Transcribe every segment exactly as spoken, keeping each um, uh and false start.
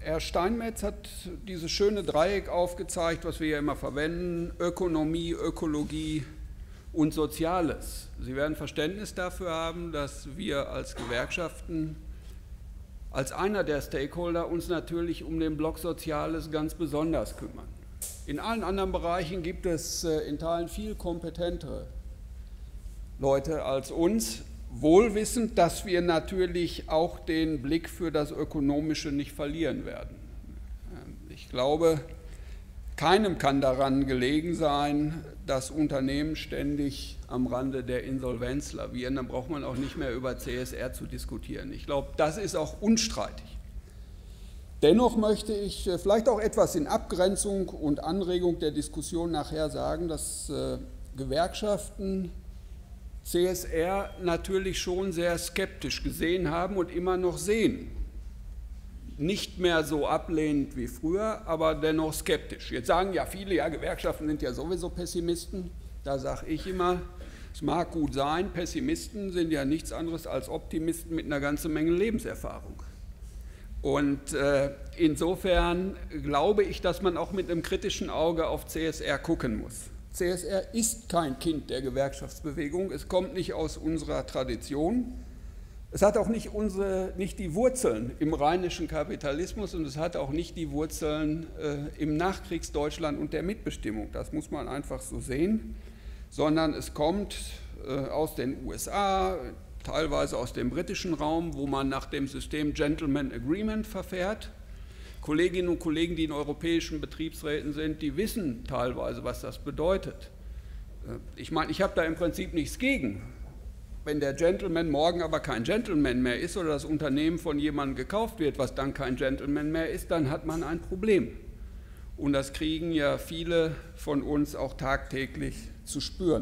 Herr Steinmetz hat dieses schöne Dreieck aufgezeigt, was wir ja immer verwenden: Ökonomie, Ökologie und Soziales. Sie werden Verständnis dafür haben, dass wir als Gewerkschaften, als einer der Stakeholder, uns natürlich um den Block Soziales ganz besonders kümmern. In allen anderen Bereichen gibt es in Teilen viel kompetentere Leute als uns, wohlwissend, dass wir natürlich auch den Blick für das Ökonomische nicht verlieren werden. Ich glaube, keinem kann daran gelegen sein, dass Unternehmen ständig am Rande der Insolvenz lavieren. Dann braucht man auch nicht mehr über C S R zu diskutieren. Ich glaube, das ist auch unstreitig. Dennoch möchte ich vielleicht auch etwas in Abgrenzung und Anregung der Diskussion nachher sagen, dass äh, Gewerkschaften C S R natürlich schon sehr skeptisch gesehen haben und immer noch sehen. Nicht mehr so ablehnend wie früher, aber dennoch skeptisch. Jetzt sagen ja viele, ja, Gewerkschaften sind ja sowieso Pessimisten. Da sage ich immer, es mag gut sein, Pessimisten sind ja nichts anderes als Optimisten mit einer ganzen Menge Lebenserfahrung. Und äh, insofern glaube ich, dass man auch mit einem kritischen Auge auf C S R gucken muss. C S R ist kein Kind der Gewerkschaftsbewegung, es kommt nicht aus unserer Tradition, es hat auch nicht, unsere, nicht die Wurzeln im rheinischen Kapitalismus und es hat auch nicht die Wurzeln äh, im Nachkriegsdeutschland und der Mitbestimmung, das muss man einfach so sehen, sondern es kommt äh, aus den U S A, teilweise aus dem britischen Raum, wo man nach dem System Gentleman Agreement verfährt. Kolleginnen und Kollegen, die in europäischen Betriebsräten sind, die wissen teilweise, was das bedeutet. Ich meine, ich habe da im Prinzip nichts gegen. Wenn der Gentleman morgen aber kein Gentleman mehr ist oder das Unternehmen von jemandem gekauft wird, was dann kein Gentleman mehr ist, dann hat man ein Problem. Und das kriegen ja viele von uns auch tagtäglich zu spüren.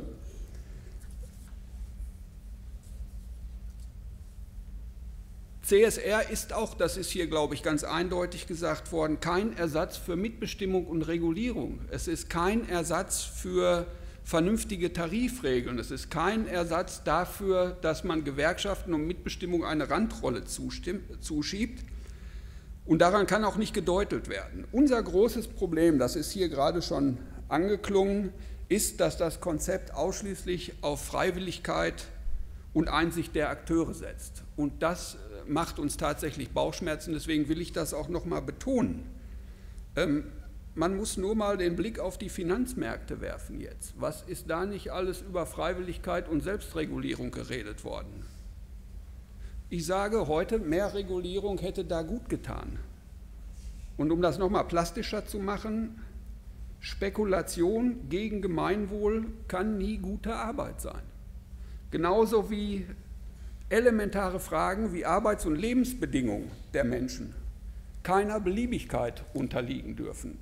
C S R ist auch, das ist hier, glaube ich, ganz eindeutig gesagt worden, kein Ersatz für Mitbestimmung und Regulierung. Es ist kein Ersatz für vernünftige Tarifregeln. Es ist kein Ersatz dafür, dass man Gewerkschaften und Mitbestimmung eine Randrolle zuschiebt. Und daran kann auch nicht gedeutelt werden. Unser großes Problem, das ist hier gerade schon angeklungen, ist, dass das Konzept ausschließlich auf Freiwilligkeit und Einsicht der Akteure setzt. Und das macht uns tatsächlich Bauchschmerzen, deswegen will ich das auch noch mal betonen. Ähm, man muss nur mal den Blick auf die Finanzmärkte werfen jetzt. Was ist da nicht alles über Freiwilligkeit und Selbstregulierung geredet worden? Ich sage heute, mehr Regulierung hätte da gut getan. Und um das noch mal plastischer zu machen, Spekulation gegen Gemeinwohl kann nie gute Arbeit sein. Genauso wie elementare Fragen wie Arbeits- und Lebensbedingungen der Menschen keiner Beliebigkeit unterliegen dürfen.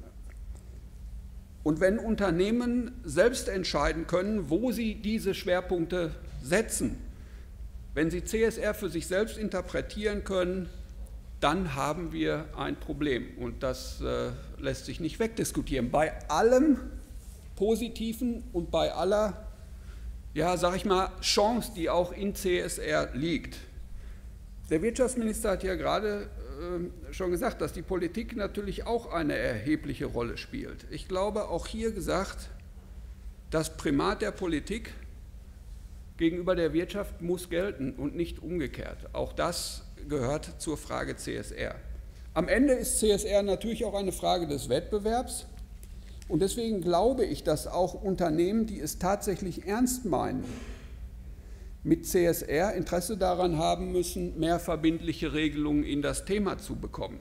Und wenn Unternehmen selbst entscheiden können, wo sie diese Schwerpunkte setzen, wenn sie C S R für sich selbst interpretieren können, dann haben wir ein Problem. Und das äh, lässt sich nicht wegdiskutieren. Bei allem Positiven und bei aller, ja, sag ich mal, Chance, die auch in C S R liegt. Der Wirtschaftsminister hat ja gerade äh, schon gesagt, dass die Politik natürlich auch eine erhebliche Rolle spielt. Ich glaube, auch hier gesagt, das Primat der Politik gegenüber der Wirtschaft muss gelten und nicht umgekehrt. Auch das gehört zur Frage C S R. Am Ende ist C S R natürlich auch eine Frage des Wettbewerbs. Und deswegen glaube ich, dass auch Unternehmen, die es tatsächlich ernst meinen, mit C S R Interesse daran haben müssen, mehr verbindliche Regelungen in das Thema zu bekommen.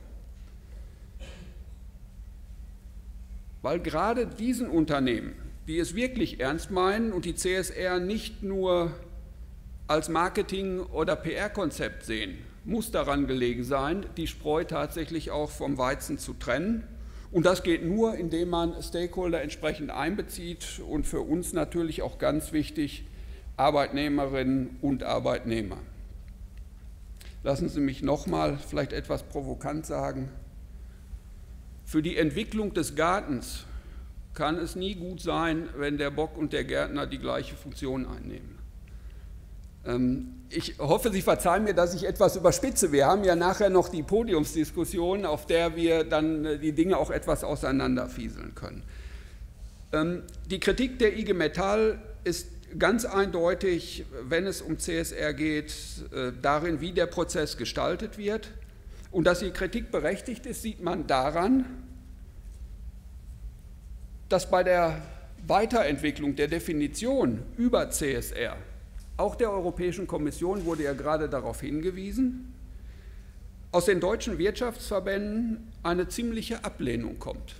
Weil gerade diesen Unternehmen, die es wirklich ernst meinen und die C S R nicht nur als Marketing- oder P R-Konzept sehen, muss daran gelegen sein, die Spreu tatsächlich auch vom Weizen zu trennen. Und das geht nur, indem man Stakeholder entsprechend einbezieht und für uns natürlich auch ganz wichtig, Arbeitnehmerinnen und Arbeitnehmer. Lassen Sie mich nochmal vielleicht etwas provokant sagen. Für die Entwicklung des Gartens kann es nie gut sein, wenn der Bock und der Gärtner die gleiche Funktion einnehmen. Ich hoffe, Sie verzeihen mir, dass ich etwas überspitze. Wir haben ja nachher noch die Podiumsdiskussion, auf der wir dann die Dinge auch etwas auseinanderfieseln können. Die Kritik der I G Metall ist ganz eindeutig, wenn es um C S R geht, darin, wie der Prozess gestaltet wird. Und dass die Kritik berechtigt ist, sieht man daran, dass bei der Weiterentwicklung der Definition über C S R auch der Europäischen Kommission wurde ja gerade darauf hingewiesen, aus den deutschen Wirtschaftsverbänden eine ziemliche Ablehnung kommt.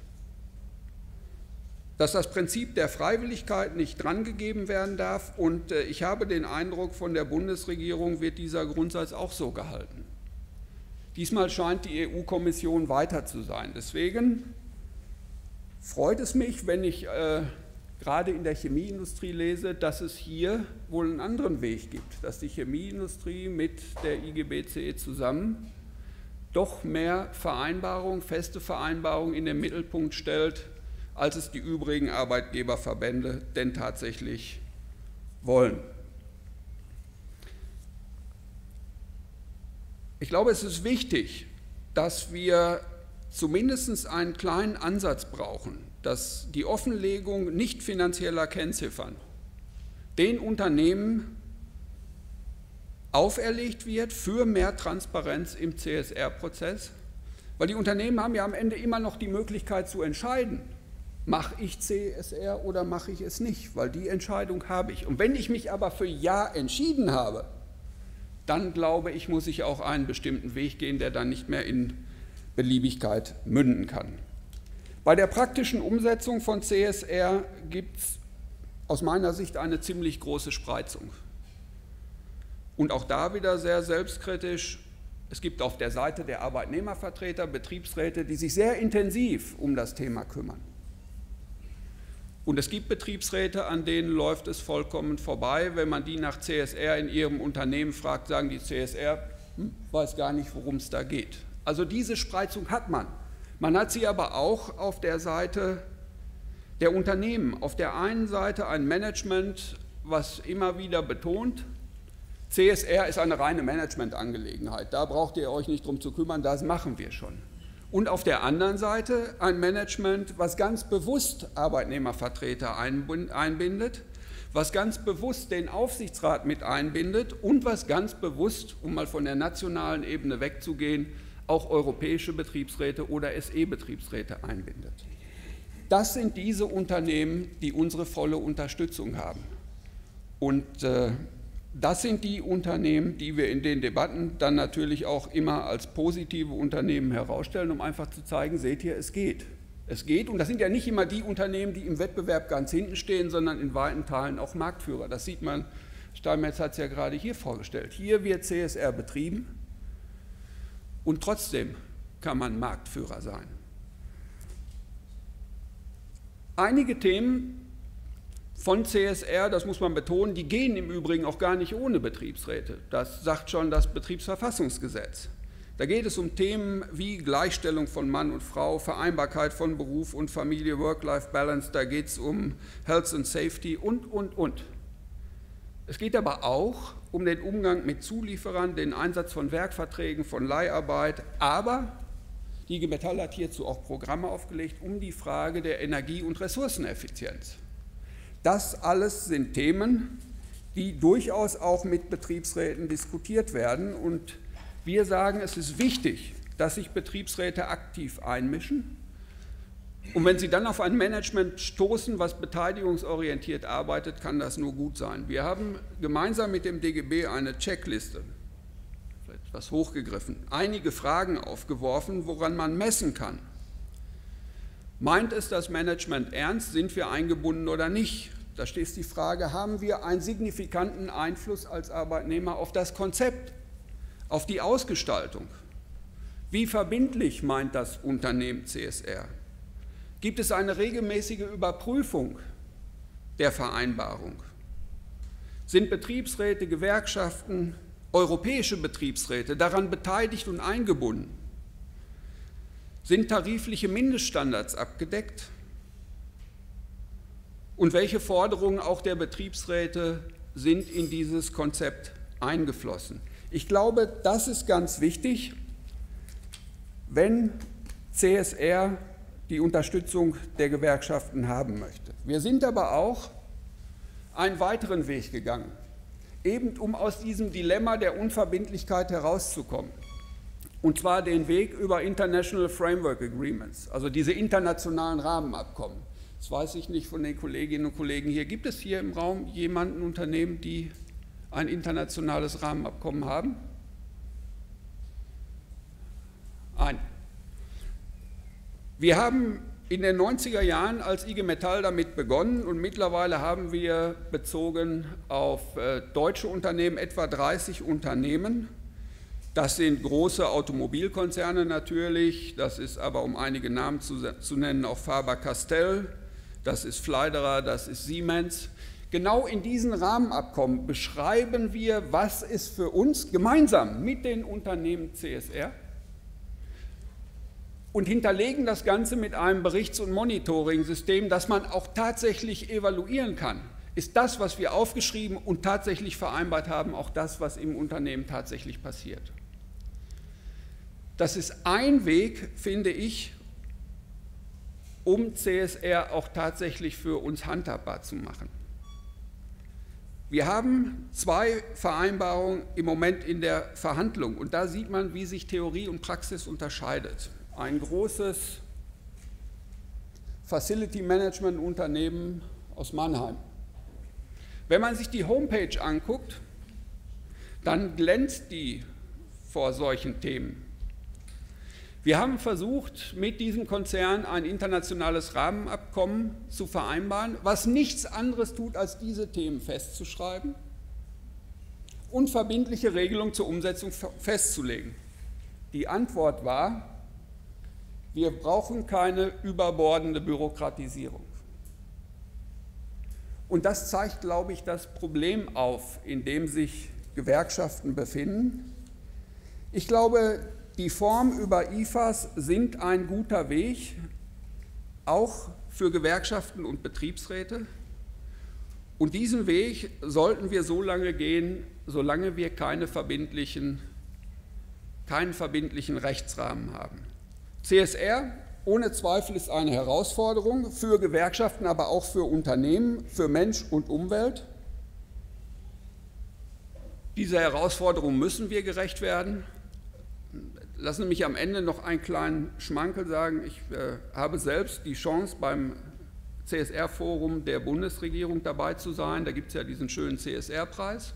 Dass das Prinzip der Freiwilligkeit nicht drangegeben werden darf, und ich habe den Eindruck, von der Bundesregierung wird dieser Grundsatz auch so gehalten. Diesmal scheint die E U-Kommission weiter zu sein. Deswegen freut es mich, wenn ich äh, gerade in der Chemieindustrie lese, dass es hier wohl einen anderen Weg gibt, dass die Chemieindustrie mit der I G B C E zusammen doch mehr Vereinbarungen, feste Vereinbarungen in den Mittelpunkt stellt, als es die übrigen Arbeitgeberverbände denn tatsächlich wollen. Ich glaube, es ist wichtig, dass wir zumindest einen kleinen Ansatz brauchen, dass die Offenlegung nicht finanzieller Kennziffern den Unternehmen auferlegt wird für mehr Transparenz im C S R-Prozess, weil die Unternehmen haben ja am Ende immer noch die Möglichkeit zu entscheiden, mache ich C S R oder mache ich es nicht, weil die Entscheidung habe ich. Und wenn ich mich aber für Ja entschieden habe, dann glaube ich, muss ich auch einen bestimmten Weg gehen, der dann nicht mehr in Beliebigkeit münden kann. Bei der praktischen Umsetzung von C S R gibt es aus meiner Sicht eine ziemlich große Spreizung. Und auch da wieder sehr selbstkritisch, es gibt auf der Seite der Arbeitnehmervertreter Betriebsräte, die sich sehr intensiv um das Thema kümmern. Und es gibt Betriebsräte, an denen läuft es vollkommen vorbei. Wenn man die nach C S R in ihrem Unternehmen fragt, sagen die C S R, hm, weiß gar nicht, worum es da geht. Also diese Spreizung hat man. Man hat sie aber auch auf der Seite der Unternehmen. Auf der einen Seite ein Management, was immer wieder betont, C S R ist eine reine Managementangelegenheit. Da braucht ihr euch nicht drum zu kümmern, das machen wir schon. Und auf der anderen Seite ein Management, was ganz bewusst Arbeitnehmervertreter einbindet, was ganz bewusst den Aufsichtsrat mit einbindet und was ganz bewusst, um mal von der nationalen Ebene wegzugehen, auch europäische Betriebsräte oder S E-Betriebsräte einbindet. Das sind diese Unternehmen, die unsere volle Unterstützung haben. Und äh, das sind die Unternehmen, die wir in den Debatten dann natürlich auch immer als positive Unternehmen herausstellen, um einfach zu zeigen, seht ihr, es geht. Es geht, und das sind ja nicht immer die Unternehmen, die im Wettbewerb ganz hinten stehen, sondern in weiten Teilen auch Marktführer. Das sieht man, Steinmetz hat es ja gerade hier vorgestellt. Hier wird C S R betrieben und trotzdem kann man Marktführer sein. Einige Themen von C S R, das muss man betonen, die gehen im Übrigen auch gar nicht ohne Betriebsräte. Das sagt schon das Betriebsverfassungsgesetz. Da geht es um Themen wie Gleichstellung von Mann und Frau, Vereinbarkeit von Beruf und Familie, Work-Life-Balance, da geht es um Health and Safety und, und, und. Es geht aber auch um den Umgang mit Zulieferern, den Einsatz von Werkverträgen, von Leiharbeit, aber die I G Metall hat hierzu auch Programme aufgelegt, um die Frage der Energie- und Ressourceneffizienz. Das alles sind Themen, die durchaus auch mit Betriebsräten diskutiert werden. Und wir sagen, es ist wichtig, dass sich Betriebsräte aktiv einmischen. Und wenn sie dann auf ein Management stoßen, was beteiligungsorientiert arbeitet, kann das nur gut sein. Wir haben gemeinsam mit dem D G B eine Checkliste, vielleicht etwas hochgegriffen, einige Fragen aufgeworfen, woran man messen kann. Meint es das Management ernst? Sind wir eingebunden oder nicht? Da steht die Frage, haben wir einen signifikanten Einfluss als Arbeitnehmer auf das Konzept, auf die Ausgestaltung? Wie verbindlich meint das Unternehmen C S R? Gibt es eine regelmäßige Überprüfung der Vereinbarung? Sind Betriebsräte, Gewerkschaften, europäische Betriebsräte daran beteiligt und eingebunden? Sind tarifliche Mindeststandards abgedeckt? Und welche Forderungen auch der Betriebsräte sind in dieses Konzept eingeflossen. Ich glaube, das ist ganz wichtig, wenn C S R die Unterstützung der Gewerkschaften haben möchte. Wir sind aber auch einen weiteren Weg gegangen, eben um aus diesem Dilemma der Unverbindlichkeit herauszukommen. Und zwar den Weg über International Framework Agreements, also diese internationalen Rahmenabkommen. Das weiß ich nicht von den Kolleginnen und Kollegen hier. Gibt es hier im Raum jemanden, Unternehmen, die ein internationales Rahmenabkommen haben? Ein. Wir haben in den neunziger Jahren als I G Metall damit begonnen und mittlerweile haben wir bezogen auf äh, deutsche Unternehmen etwa dreißig Unternehmen. Das sind große Automobilkonzerne natürlich, das ist aber, um einige Namen zu, zu nennen, auch Faber-Castell, das ist Fleiderer, das ist Siemens. Genau in diesen Rahmenabkommen beschreiben wir, was ist für uns gemeinsam mit den Unternehmen C S R und hinterlegen das Ganze mit einem Berichts- und Monitoring-System, das man auch tatsächlich evaluieren kann. Ist das, was wir aufgeschrieben und tatsächlich vereinbart haben, auch das, was im Unternehmen tatsächlich passiert? Das ist ein Weg, finde ich, um C S R auch tatsächlich für uns handhabbar zu machen. Wir haben zwei Vereinbarungen im Moment in der Verhandlung und da sieht man, wie sich Theorie und Praxis unterscheidet. Ein großes Facility Management Unternehmen aus Mannheim. Wenn man sich die Homepage anguckt, dann glänzt die vor solchen Themen. Wir haben versucht, mit diesem Konzern ein internationales Rahmenabkommen zu vereinbaren, was nichts anderes tut, als diese Themen festzuschreiben und verbindliche Regelungen zur Umsetzung festzulegen. Die Antwort war, wir brauchen keine überbordende Bürokratisierung. Und das zeigt, glaube ich, das Problem auf, in dem sich Gewerkschaften befinden. Ich glaube, die Form über I F A S sind ein guter Weg, auch für Gewerkschaften und Betriebsräte. Und diesen Weg sollten wir so lange gehen, solange wir keine verbindlichen, keinen verbindlichen Rechtsrahmen haben. C S R ohne Zweifel ist eine Herausforderung für Gewerkschaften, aber auch für Unternehmen, für Mensch und Umwelt. Dieser Herausforderung müssen wir gerecht werden. Lassen Sie mich am Ende noch einen kleinen Schmankerl sagen. Ich äh, habe selbst die Chance, beim C S R-Forum der Bundesregierung dabei zu sein. Da gibt es ja diesen schönen C S R-Preis.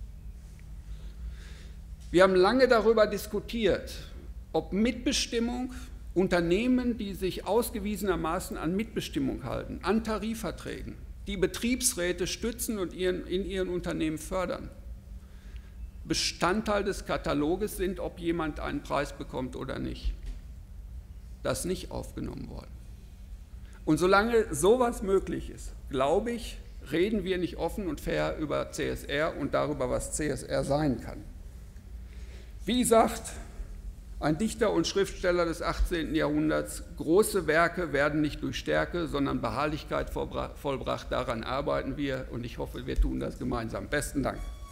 Wir haben lange darüber diskutiert, ob Mitbestimmung, Unternehmen, die sich ausgewiesenermaßen an Mitbestimmung halten, an Tarifverträgen, die Betriebsräte stützen und ihren, in ihren Unternehmen fördern, Bestandteil des Kataloges sind, ob jemand einen Preis bekommt oder nicht. Das ist nicht aufgenommen worden. Und solange sowas möglich ist, glaube ich, reden wir nicht offen und fair über C S R und darüber, was C S R sein kann. Wie gesagt, ein Dichter und Schriftsteller des achtzehnten Jahrhunderts, große Werke werden nicht durch Stärke, sondern Beharrlichkeit vollbracht. Daran arbeiten wir und ich hoffe, wir tun das gemeinsam. Besten Dank.